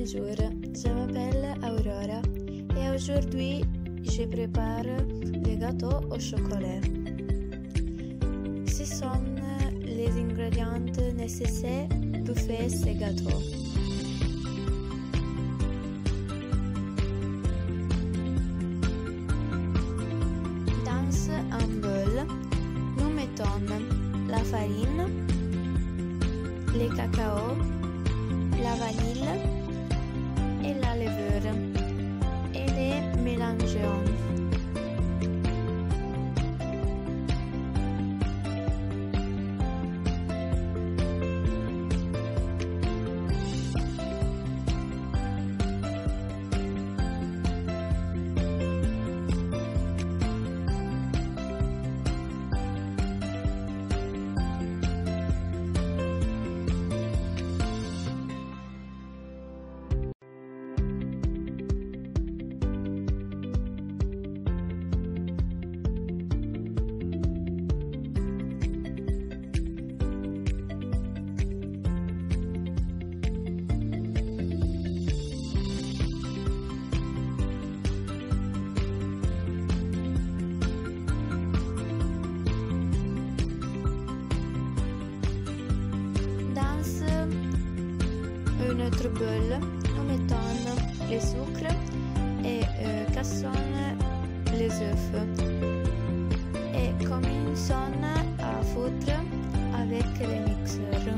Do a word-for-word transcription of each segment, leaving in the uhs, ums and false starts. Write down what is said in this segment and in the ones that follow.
Bonjour, je m'appelle Aurora et aujourd'hui je prépare les gâteaux au chocolat. Ce sont les ingrédients nécessaires pour faire ces gâteaux. Dans un bol, nous mettons la farine, le cacao, la vanille et la levure et les mélangeons. Dans notre bol, nous mettons le sucre et euh, cassons les œufs et commençons à foutre avec le mixeur.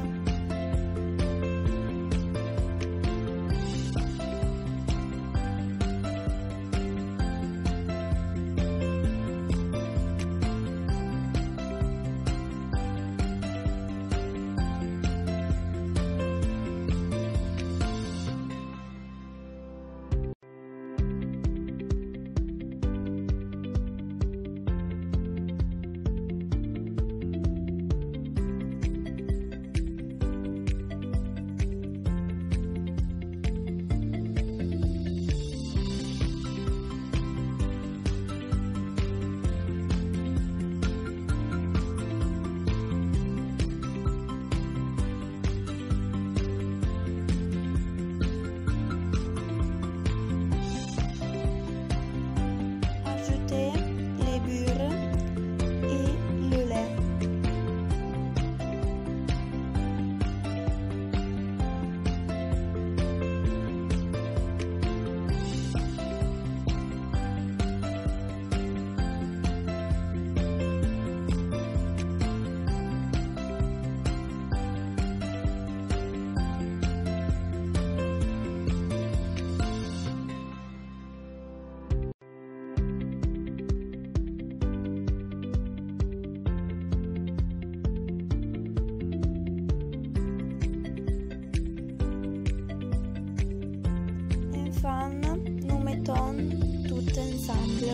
Nous mettons tout ensemble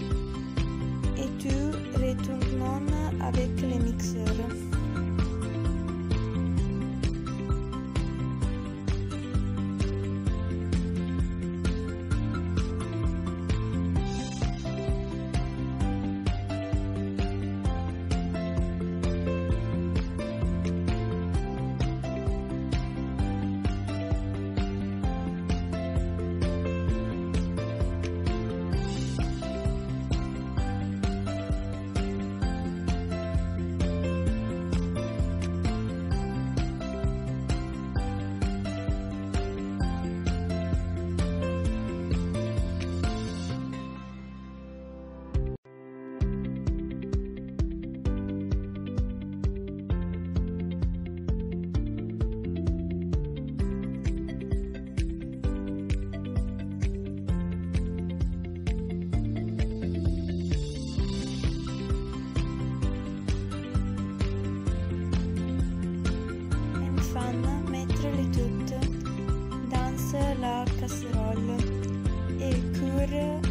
et tout retournons avec le mixeur. La casserole et cuire